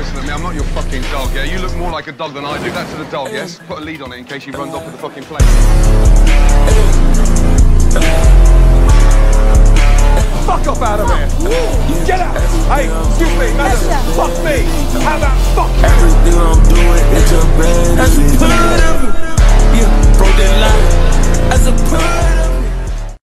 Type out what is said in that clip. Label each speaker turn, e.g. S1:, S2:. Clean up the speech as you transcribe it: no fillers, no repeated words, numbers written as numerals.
S1: listen to me, I'm not your fucking dog, yeah? You look more like a dog than I do. That to the dog, yes? Put a lead on it in case he runs off with the fucking plane. Fuck off out of here! Get out! Hey, excuse me, madam, fuck me! How about fuck you?